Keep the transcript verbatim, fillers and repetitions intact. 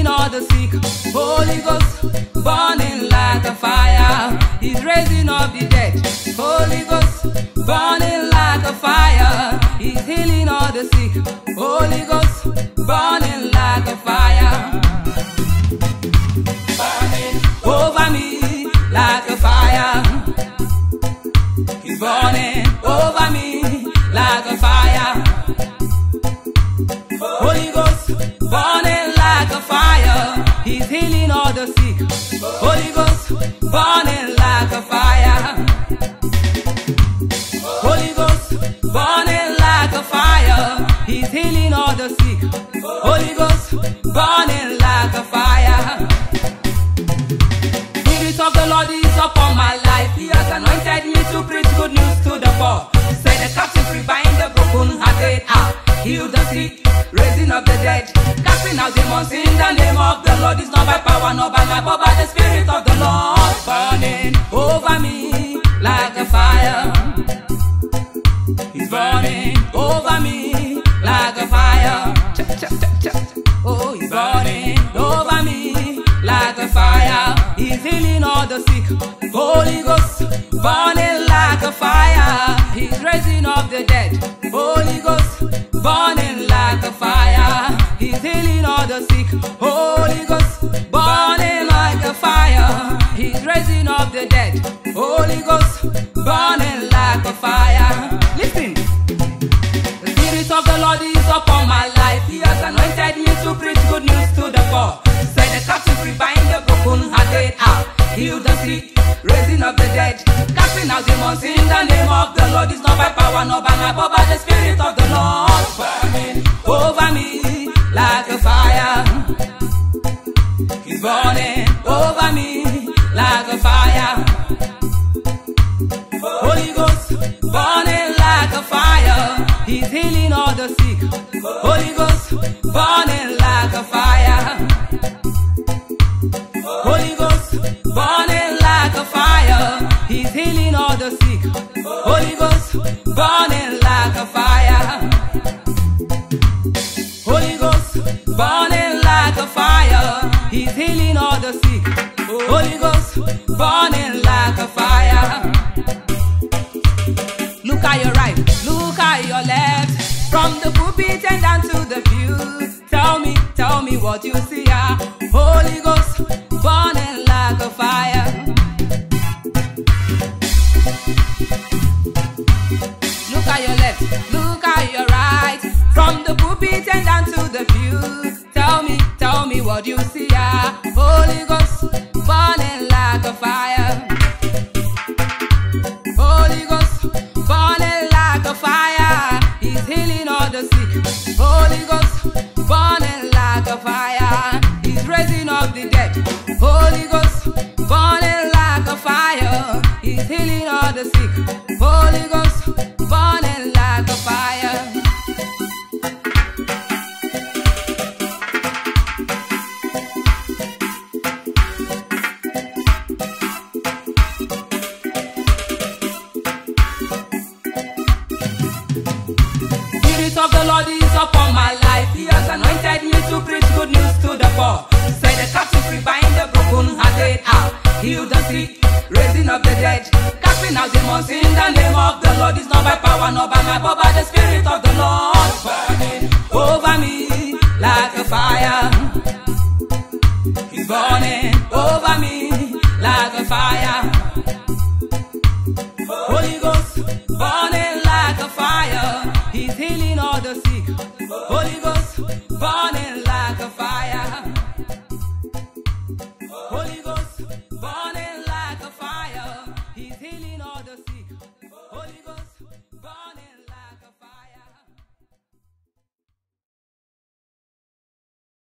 all the sick. Holy Ghost, burning like a fire. He's raising up the dead. Holy Ghost, burning like a fire. He's healing all the sick. Holy Ghost, burning like a fire. Burning over me like a fire. He's burning over me like a fire. Holy Ghost, burning like a fire. He's healing all the sick. Holy Ghost, burning like a fire. Holy Ghost, burning like a fire. He's healing all the sick. Holy Ghost, burning like a fire. Spirit of the Lord is upon my life. He has anointed me to preach good news to the poor. Set the captive free, bind the broken hearted. Ah, heal the sick, raising up the dead, casting out demons in the name of the Lord. It's not by power, not by might, but by the Spirit of the Lord. Burning over me like a fire. He's burning over me like a fire. Ch -ch -ch -ch -ch. Oh, he's burning over me like a fire. He's healing all the sick. Holy Ghost, burning like a fire. He's raising up the dead. Holy Ghost, burning like a fire. He's healing all the sick. Holy Ghost, burning like a fire. He's raising up the dead. Holy Ghost, burning like a fire. Listen. The Spirit of the Lord is upon my life. He has anointed me to preach good news to the poor. Set the captive free, bind the broken hearted. Ah, heal the sick, raising up the dead, casting out demons in the name of the Lord. It's not by power, not by might, but by the Spirit of the Lord. Burning over me like a fire. He's burning over me like a fire. Holy Ghost, burning like a fire. He's healing all the sick. Holy Ghost, burning like a fire. Holy Ghost, burning like a fire. He's healing all the sick. Holy Ghost, burning like a fire. Holy Ghost, burning like a fire. He's healing all the sick. Holy Ghost, burning like a fire. Look at your right, look at your left. From the pulpit and down to the pew. Tell me, tell me what you see. Ah, Holy Ghost, burning like a fire. Look at your left, look at your right. From the pulpit and down to the pew. Tell me, tell me what you see. Ah, Holy Ghost, burning like a fire. Holy Ghost, burning like a fire. He's healing all the sick. Holy Ghost, burning like a fire. He's raising up the dead. Holy Ghost, burning like a fire. He's healing all the sick. Holy Ghost, burning like a fire. Spirit of the Lord is upon my life. He has anointed me to preach good news to the poor. Set the captive free, bind the broken hearted. Ah, heal the sick, raising up the dead, casting out demons in the name of the Lord. It's not by power, not by might, but by the Spirit of the Lord. Burning over me like a fire. He's burning over me like a fire.